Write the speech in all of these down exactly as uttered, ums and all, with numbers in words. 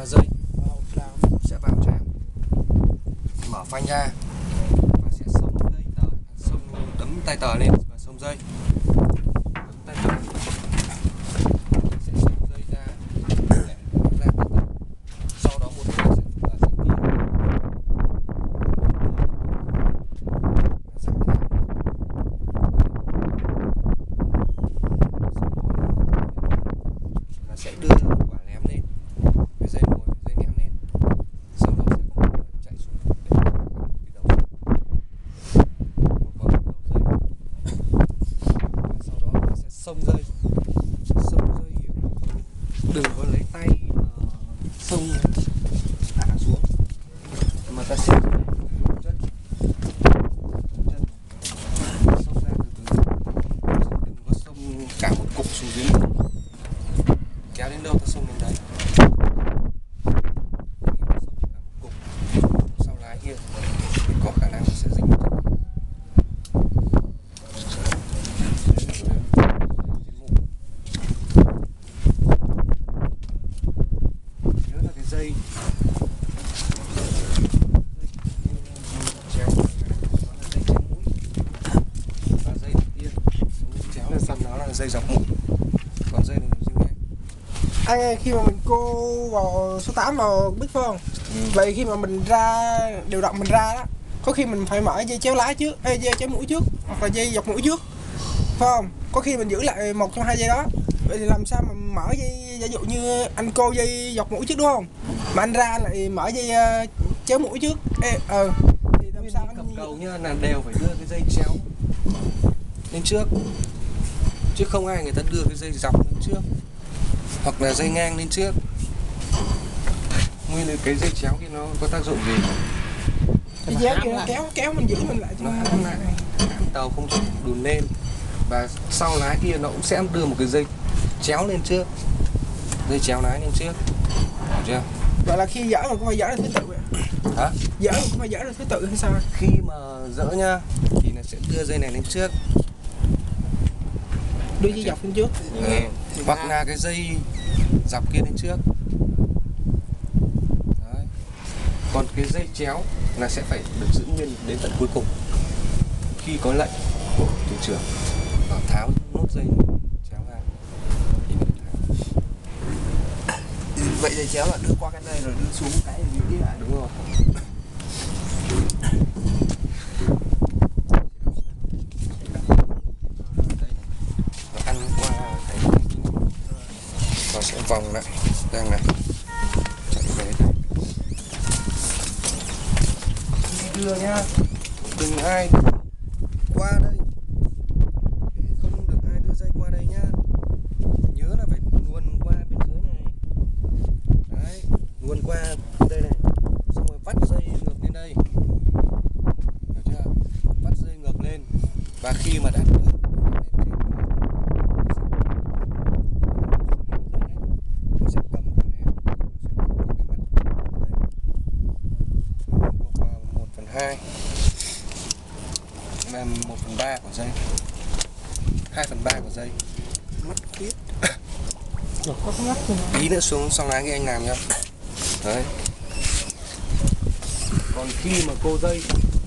ra dây sẽ vào tràm, mở phanh ra và sẽ xông dây tờ, xông đấm tay tờ lên và xông dây, đấm tay tờ sẽ xông dây ra để nó ra tay tờ. Sau đó một bên sẽ là dây kia là sẽ đưa quả lém lên, cái dây nồi dây ném lên, sau đó sẽ có một người chạy xuống để cái đầu một vòng đầu dây, và sau đó ta sẽ xông dây xông dây đừng có lấy tay xông thả xuống mà ta sẽ dùng chân chân xông ra từ từ, đừng có xông cả một cục xuống dưới, kéo đến đâu ta xông đến đấy. Cục sau lái kia thì có khả năng nó sẽ dính vào nhớ là cái dây chéo nó là dây chéo mũi, và dây đầu tiên chéo là phần nó là dây dọc mũi, còn dây này là dây ngang. Anh ơi, khi mà mình cô vào số tám vào bích phải không? Ừ. Vậy khi mà mình ra điều động mình ra đó, có khi mình phải mở dây chéo lái trước, ê, dây chéo mũi trước hoặc là dây dọc mũi trước, phải không? Có khi mình giữ lại một trong hai dây đó. Vậy thì làm sao mà mở dây, ví dụ như anh cô dây dọc mũi trước đúng không? Mà anh ra lại mở dây uh, chéo mũi trước. Ê, ờ thì làm sao anh cầm cầu nhá, là đều phải đưa cái dây chéo lên trước, chứ không ai người ta đưa cái dây dọc lên trước hoặc là dây ngang lên trước. Nguyên cái dây chéo kia nó có tác dụng gì? cái chéo kia nó kéo kéo mình giữ mình lại cho nó hãm lại, hãm tàu không cho đùn lên, và sau lái kia nó cũng sẽ đưa một cái dây chéo lên trước, dây chéo lái lên trước, hiểu chưa? Vậy là khi dỡ mà cũng phải dỡ là thứ tự vậy? Hả? Dỡ cũng phải dỡ là thứ tự hay sao? Khi mà dỡ nha thì nó sẽ đưa dây này lên trước, đưa dây dọc lên trước. Ừ. Hoặc là cái dây dọc kia lên trước. Đấy. Còn cái dây chéo là sẽ phải được giữ nguyên đến tận cuối cùng. Khi có lệnh của thủ trưởng và tháo nốt dây chéo ra thì mới được tháo. Vậy dây chéo là đưa qua cái đây rồi đưa xuống cái gì kia lại. Đúng rồi. Ăn qua cái nó sẽ vòng lại đang này chạy về đây, đưa nhá, đừng ai qua đây, không được ai đưa dây qua đây nhá, nhớ là phải luồn qua bên dưới này, đấy, luồn qua đây này, xong rồi vắt dây ngược lên đây, hiểu chưa, vắt dây ngược lên, và khi mà đã được hai là một phần ba của dây, hai phần ba của dây, Mắt khuyết. Được có mắt tí nữa xuống sau lái cái anh làm nhá. Đấy. Còn khi mà cô dây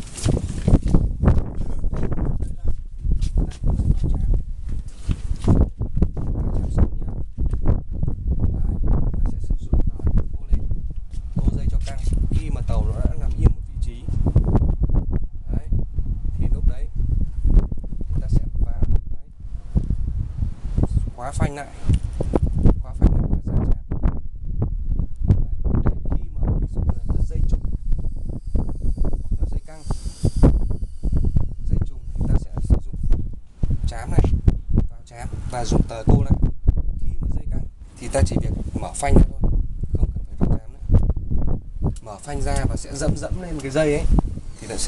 khóa phanh lại, khóa phanh lại và ra chạm. Đấy, để khi mà ví dụ là dây trùng hoặc là dây căng, dây trùng thì ta sẽ sử dụng chám này vào chám và dùng tờ tô lại. Khi mà dây căng thì ta chỉ việc mở phanh ra thôi, không cần phải vào chám nữa. Mở phanh ra và sẽ dẫm dẫm lên cái dây ấy thì nó sẽ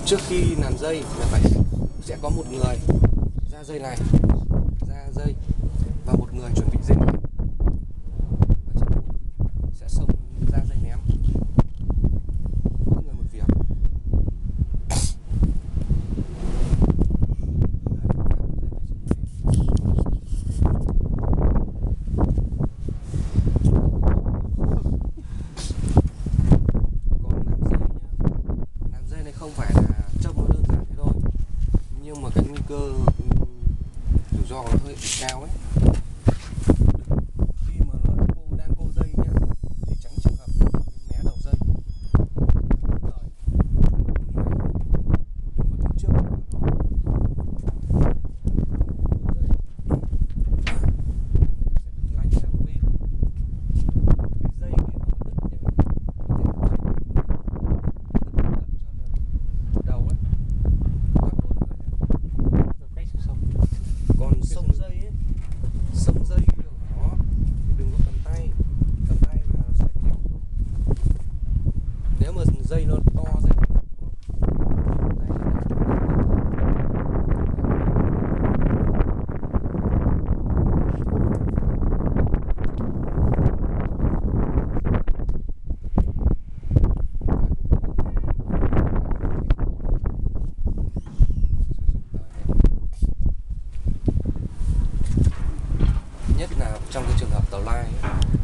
trước khi làm dây là phải sẽ có một người ra dây này, ra dây và một người chuẩn bị dây ném. Ở trên mũi sẽ xông ra dây ném, mỗi người một việc. Không phải là trông nó đơn giản thế thôi, nhưng mà cái nguy cơ rủi ro nó hơi bị cao ấy. Khi mà nó đang cô đang cô dây nhá, thì tránh trường hợp né đầu dây. Đừng có đứng trước mà nó lánh sang một bên. Cái dây kia nó đứt nhá, đầu ấy, các đôi người nhá. Còn sông dây ấy, sông dây của nó thì đừng có cầm tay, cầm tay và nó sẽ kéo xuống. Nếu mà dây nó to, dây nó nặng, nhất là trong cái trường hợp tàu lai ấy,